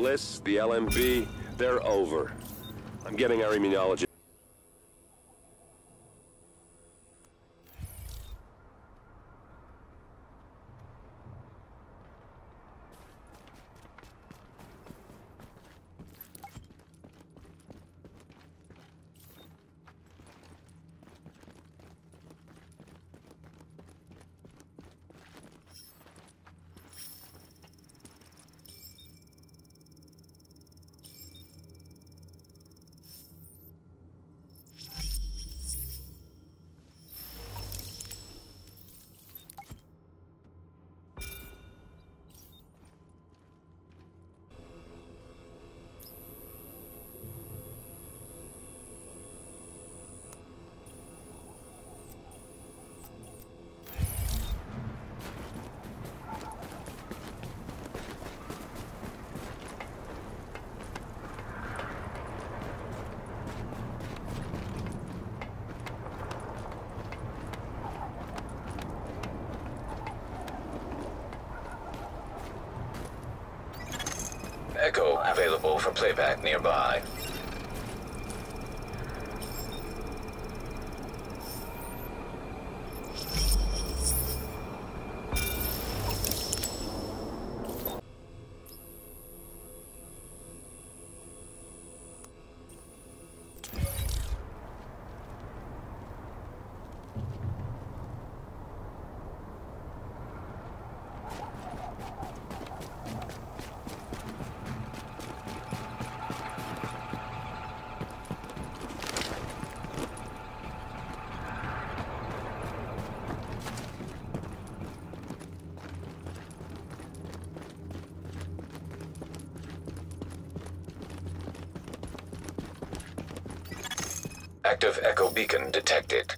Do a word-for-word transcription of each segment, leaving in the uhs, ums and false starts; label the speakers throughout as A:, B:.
A: Bliss, the L M B, they're over. I'm getting our immunologist.
B: Echo available for playback nearby. Active echo beacon detected.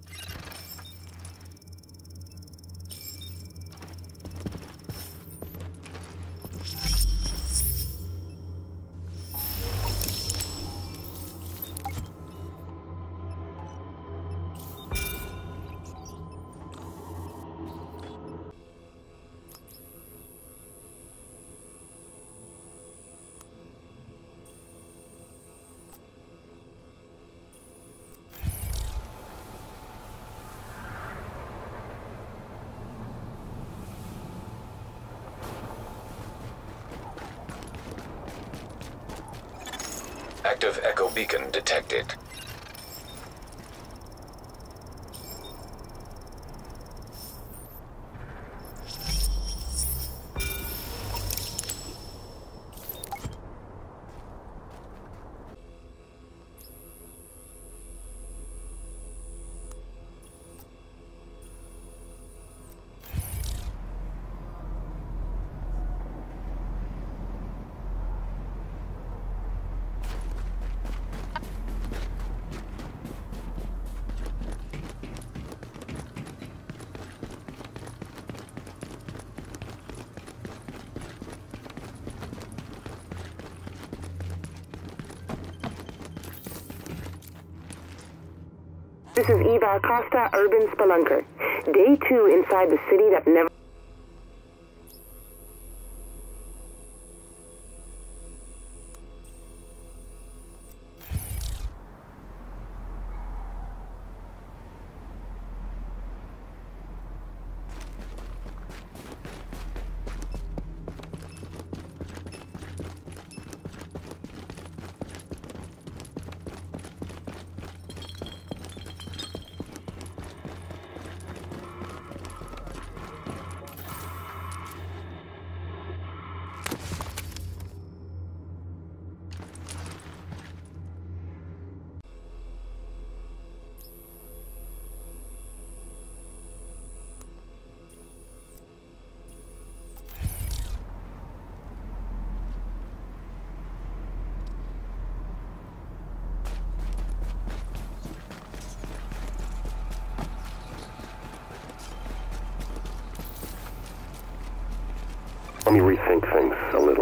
B: Active echo beacon detected.
C: This is Eva Costa, Urban Spelunker. Day two inside the city that never...
A: Let me rethink things a little.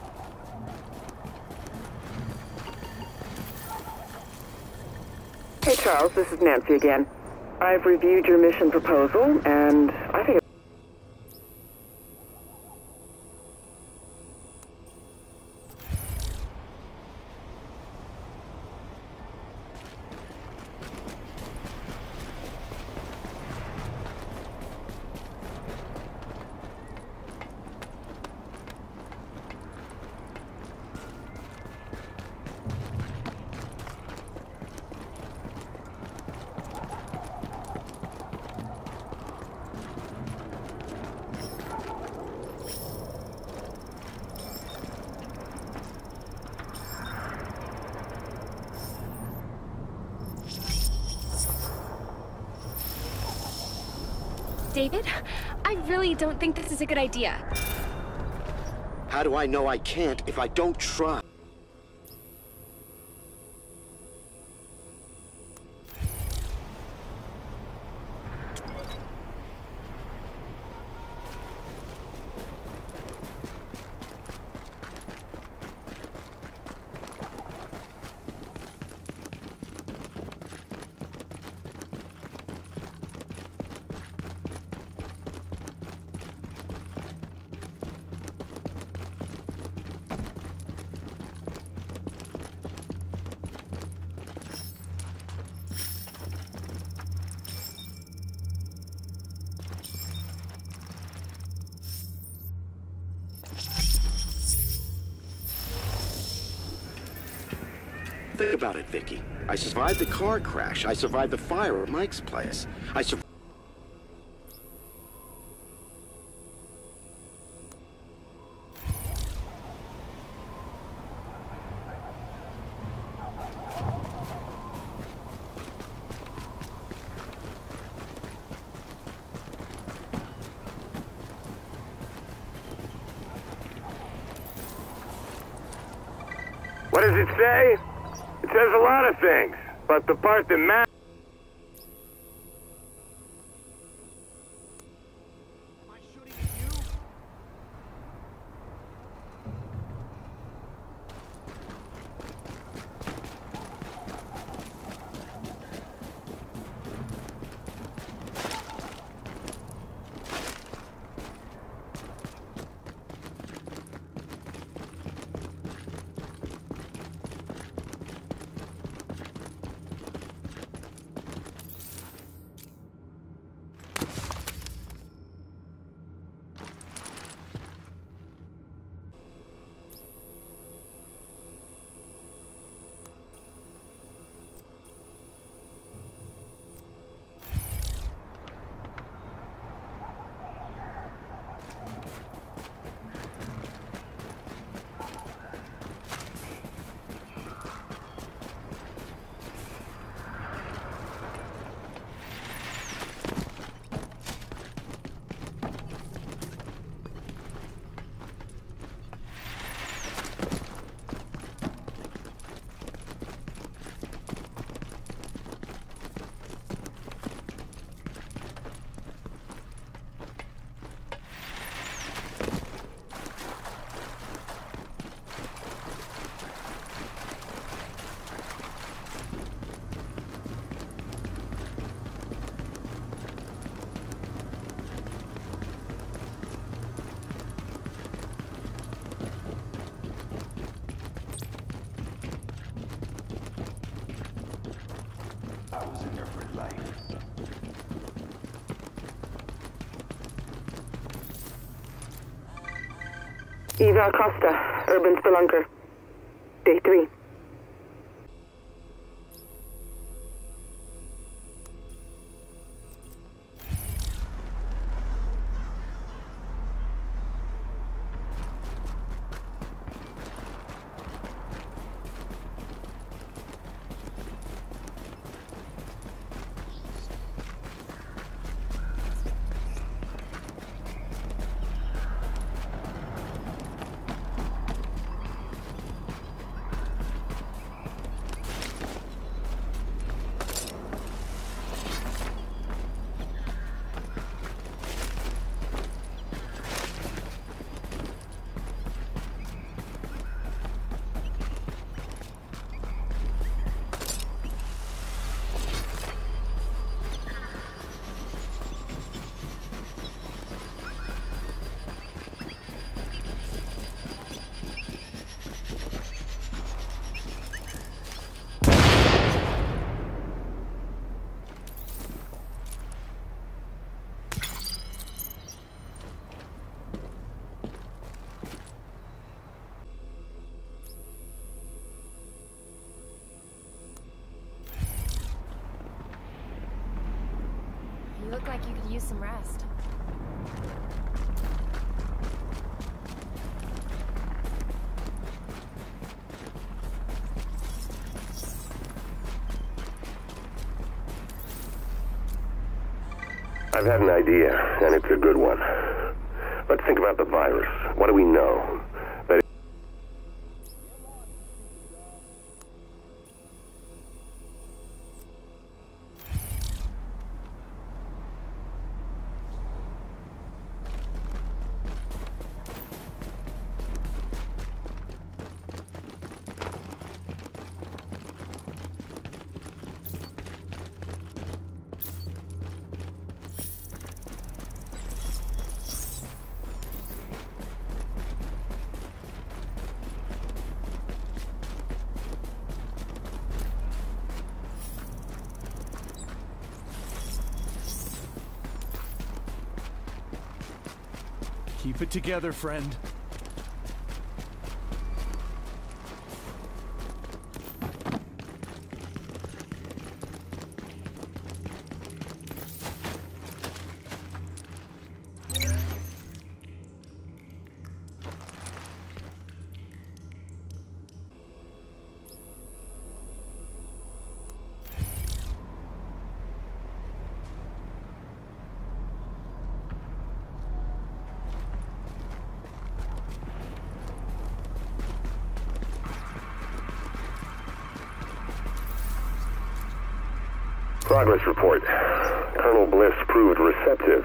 C: Hey, Charles, this is Nancy again. I've reviewed your mission proposal, and I think
D: David, I really don't think this is a good idea.
E: How do I know I can't if I don't try? Think about it, Vicky. I survived the car crash. I survived the fire at Mike's place. I survived...
A: What does it say? It says a lot of things, but the part that matters...
C: Eva Costa, Urban Spelunker. Day three.
D: like you could use some rest.
A: I've had an idea, and it's a good one. Let's think about the virus. What do we know? That
F: Keep it together, friend.
A: Progress report. Colonel Bliss proved receptive.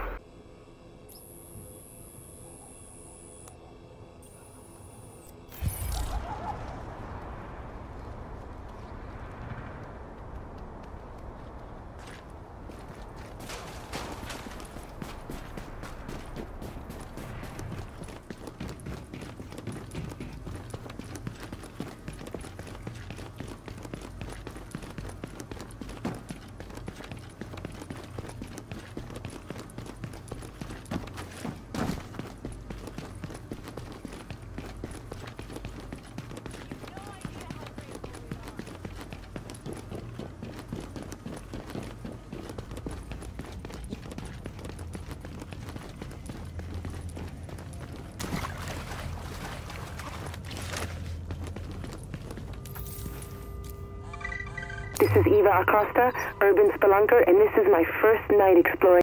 C: This is Eva Acosta, urban spelunker, and this is my first night exploring.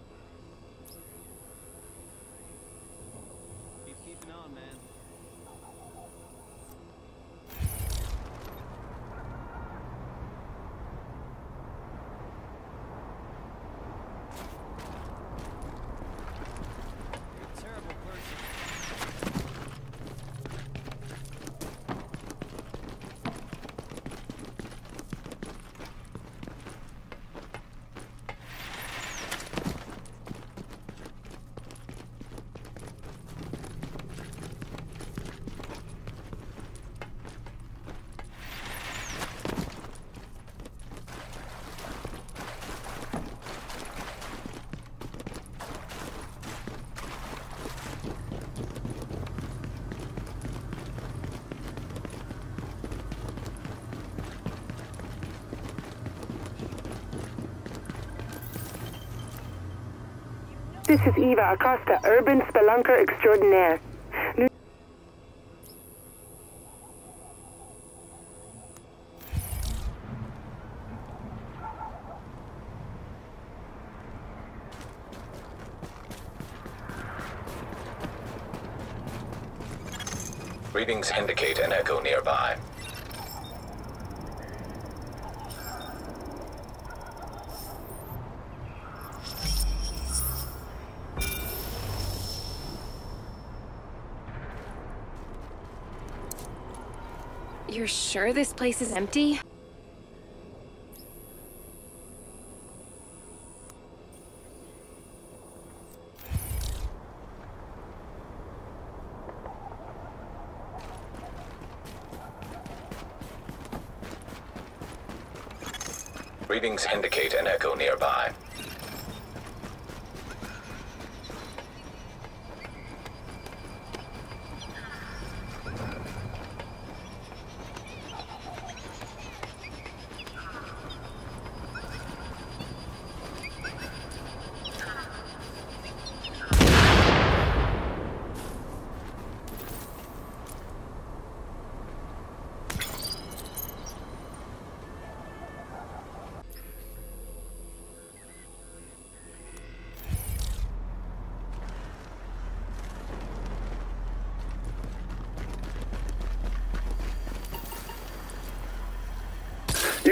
F: Keep keeping on, man. You're a terrible person.
C: This is Eva Acosta, urban spelunker extraordinaire. New
B: Readings indicate an echo nearby.
D: You're sure this place is empty?
B: Readings indicate an echo nearby.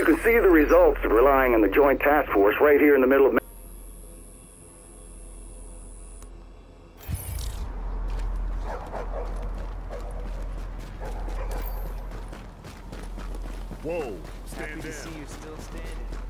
A: You can see the results of relying on the Joint Task Force right here in the middle of...
G: Whoa, stand
F: Happy to
G: down.
F: see you still standing.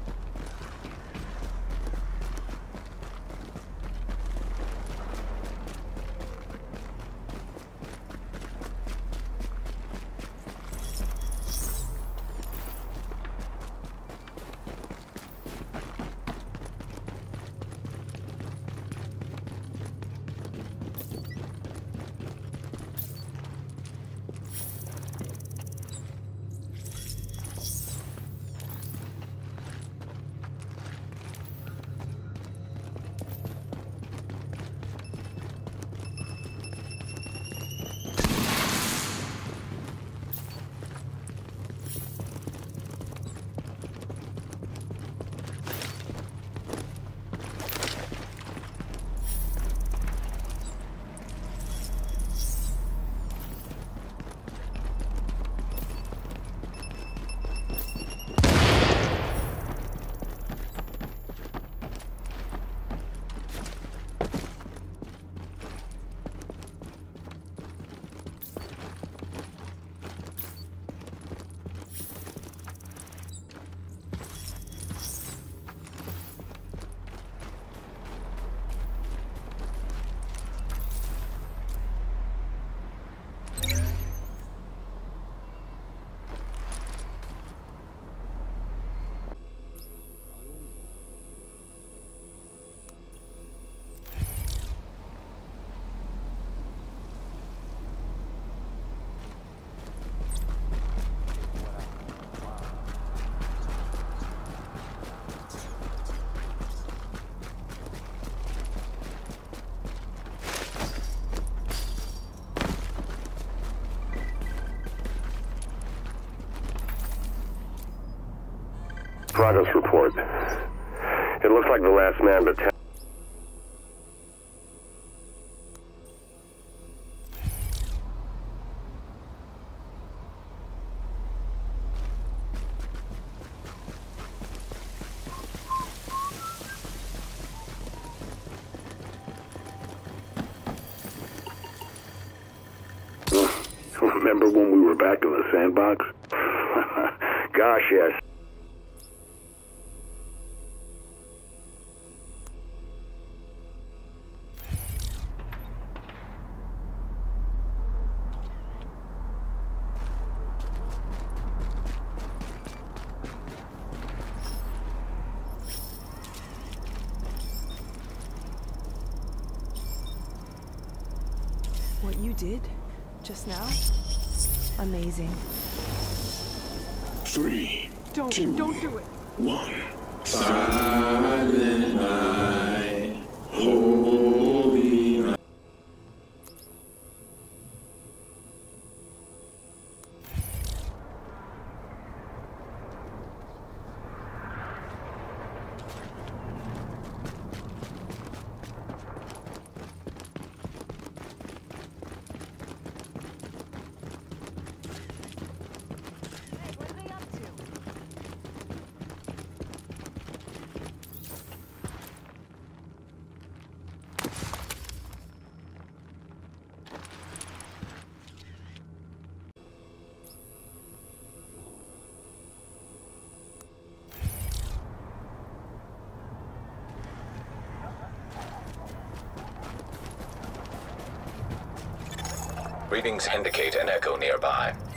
A: Progress report. It looks like the last man but... Remember when we were back in the sandbox? Gosh, yes.
H: What you did just now? Amazing.
G: Three,
H: Don't,
G: two,
H: don't do it.
G: one. Silent night, holy night.
B: Readings indicate an echo nearby.